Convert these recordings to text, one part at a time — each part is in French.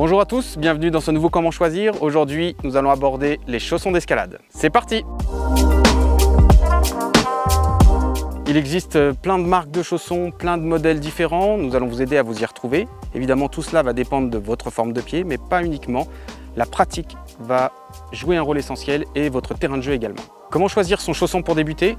Bonjour à tous, bienvenue dans ce nouveau Comment choisir. Aujourd'hui, nous allons aborder les chaussons d'escalade. C'est parti! Il existe plein de marques de chaussons, plein de modèles différents. Nous allons vous aider à vous y retrouver. Évidemment, tout cela va dépendre de votre forme de pied, mais pas uniquement. La pratique va jouer un rôle essentiel et votre terrain de jeu également. Comment choisir son chausson pour débuter?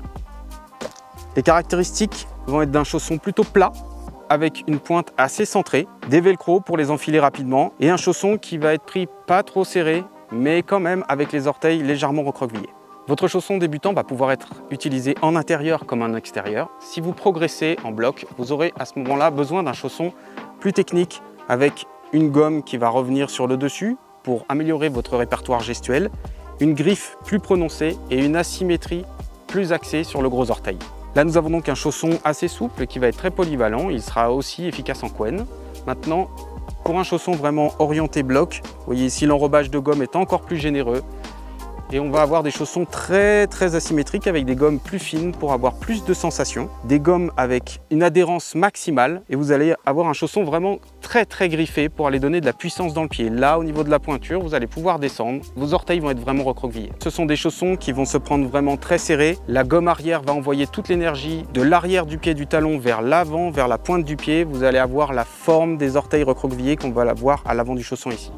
Les caractéristiques vont être d'un chausson plutôt plat, avec une pointe assez centrée, des velcro pour les enfiler rapidement et un chausson qui va être pris pas trop serré, mais quand même avec les orteils légèrement recroquevillés. Votre chausson débutant va pouvoir être utilisé en intérieur comme en extérieur. Si vous progressez en bloc, vous aurez à ce moment-là besoin d'un chausson plus technique avec une gomme qui va revenir sur le dessus pour améliorer votre répertoire gestuel, une griffe plus prononcée et une asymétrie plus axée sur le gros orteil. Là, nous avons donc un chausson assez souple qui va être très polyvalent. Il sera aussi efficace en couenne. Maintenant, pour un chausson vraiment orienté bloc, vous voyez ici l'enrobage de gomme est encore plus généreux. Et on va avoir des chaussons très asymétriques avec des gommes plus fines pour avoir plus de sensations. Des gommes avec une adhérence maximale et vous allez avoir un chausson vraiment très griffé pour aller donner de la puissance dans le pied. Là, au niveau de la pointure, vous allez pouvoir descendre. Vos orteils vont être vraiment recroquevillés. Ce sont des chaussons qui vont se prendre vraiment très serrés. La gomme arrière va envoyer toute l'énergie de l'arrière du pied du talon vers l'avant, vers la pointe du pied. Vous allez avoir la forme des orteils recroquevillés qu'on va avoir à l'avant du chausson ici.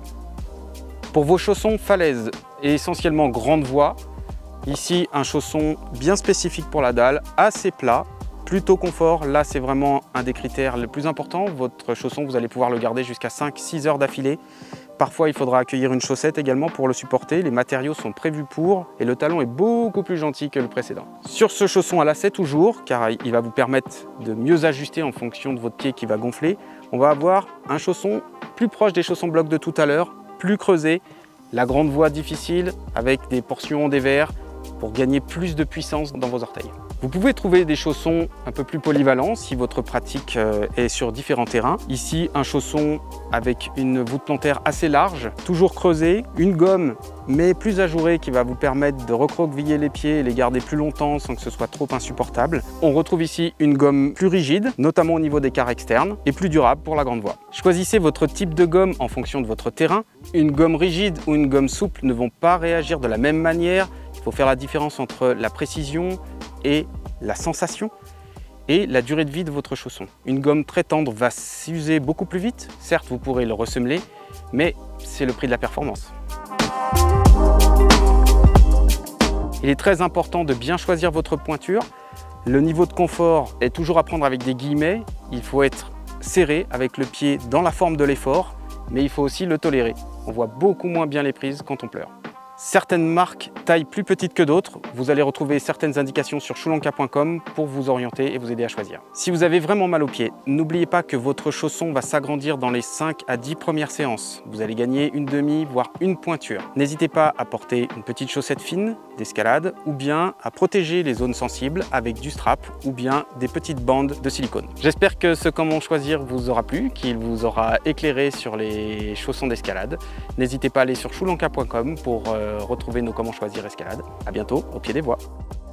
Pour vos chaussons falaise et essentiellement grande voie, ici un chausson bien spécifique pour la dalle, assez plat, plutôt confort. Là, c'est vraiment un des critères les plus importants. Votre chausson, vous allez pouvoir le garder jusqu'à 5-6 heures d'affilée. Parfois, il faudra accueillir une chaussette également pour le supporter. Les matériaux sont prévus pour et le talon est beaucoup plus gentil que le précédent. Sur ce chausson à lacet toujours, car il va vous permettre de mieux ajuster en fonction de votre pied qui va gonfler, on va avoir un chausson plus proche des chaussons blocs de tout à l'heure, plus creusé, la grande voie difficile avec des portions en dévers pour gagner plus de puissance dans vos orteils. Vous pouvez trouver des chaussons un peu plus polyvalents si votre pratique est sur différents terrains. Ici, un chausson avec une voûte plantaire assez large, toujours creusée, une gomme mais plus ajourée qui va vous permettre de recroqueviller les pieds et les garder plus longtemps sans que ce soit trop insupportable. On retrouve ici une gomme plus rigide, notamment au niveau des carres externes, et plus durable pour la grande voie. Choisissez votre type de gomme en fonction de votre terrain. Une gomme rigide ou une gomme souple ne vont pas réagir de la même manière. Il faut faire la différence entre la précision et la sensation et la durée de vie de votre chausson. Une gomme très tendre va s'user beaucoup plus vite. Certes, vous pourrez le ressemeler, mais c'est le prix de la performance. Il est très important de bien choisir votre pointure. Le niveau de confort est toujours à prendre avec des guillemets. Il faut être serré avec le pied dans la forme de l'effort, mais il faut aussi le tolérer. On voit beaucoup moins bien les prises quand on pleure. Certaines marques taillent plus petites que d'autres. Vous allez retrouver certaines indications sur choulanka.com pour vous orienter et vous aider à choisir. Si vous avez vraiment mal aux pieds, n'oubliez pas que votre chausson va s'agrandir dans les 5 à 10 premières séances. Vous allez gagner une demi, voire une pointure. N'hésitez pas à porter une petite chaussette fine d'escalade ou bien à protéger les zones sensibles avec du strap ou bien des petites bandes de silicone. J'espère que ce Comment choisir vous aura plu, qu'il vous aura éclairé sur les chaussons d'escalade. N'hésitez pas à aller sur choulanka.com pour retrouver nos Comment choisir escalade. À bientôt au pied des voies.